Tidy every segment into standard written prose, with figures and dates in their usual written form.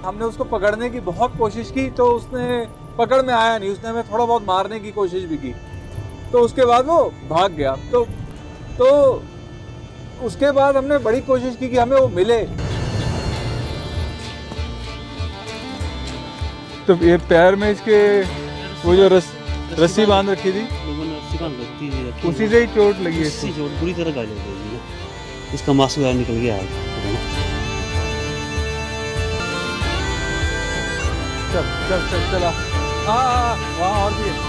हमने उसको पकड़ने की बहुत कोशिश की तो उसने पकड़ में आया नहीं, उसने हमें थोड़ा बहुत मारने की कोशिश भी की, तो उसके बाद वो भाग गया। तो उसके बाद हमने बड़ी कोशिश की कि हमें वो मिले। तो ये पैर में इसके वो जो रस्सी बांध रखी थी, लोगों ने रस्सी बांध रखी थी, उसी से ही चोट लगी है इसकी चोट बुरी तरह घायल हो गई है। इसका मांस वगैरह निकल गया है। चल चल चल चला। हाँ वहाँ और भी है।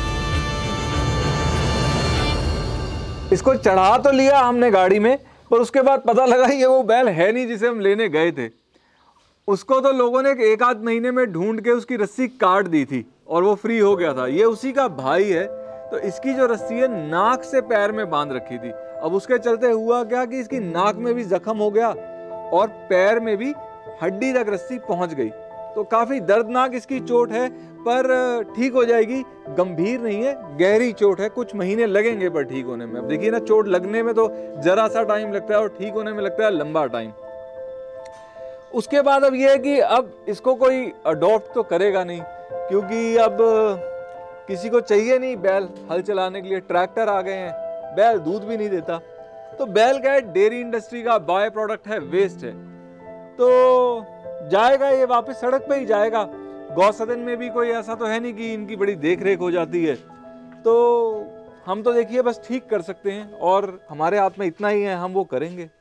इसको चढ़ा तो लिया हमने गाड़ी में, पर उसके बाद पता लगा ये वो बैल है नहीं जिसे हम लेने गए थे। उसको तो लोगों ने एक आध महीने में ढूंढ के उसकी रस्सी काट दी थी और वो फ्री हो गया था। ये उसी का भाई है। तो इसकी जो रस्सी है नाक से पैर में बांध रखी थी। अब उसके चलते हुआ क्या कि इसकी नाक में भी जख्म हो गया और पैर में भी हड्डी तक रस्सी पहुंच गई। तो काफी दर्दनाक इसकी चोट है, पर ठीक हो जाएगी। गंभीर नहीं है, गहरी चोट है, कुछ महीने लगेंगे पर ठीक होने में। अब देखिए ना, चोट लगने में तो जरा सा टाइम लगता है और ठीक होने में लगता है लंबा टाइम। उसके बाद अब ये है कि अब इसको कोई अडॉप्ट तो करेगा नहीं, क्योंकि अब किसी को चाहिए नहीं बैल हल चलाने के लिए। ट्रैक्टर आ गए हैं, बैल दूध भी नहीं देता। तो बैल क्या है, डेयरी इंडस्ट्री का बाय प्रोडक्ट है, वेस्ट है। तो जाएगा ये वापस सड़क पे ही जाएगा। गौसदन में भी कोई ऐसा तो है नहीं कि इनकी बड़ी देख रेख हो जाती है। तो हम तो देखिए बस ठीक कर सकते हैं और हमारे हाथ में इतना ही है, हम वो करेंगे।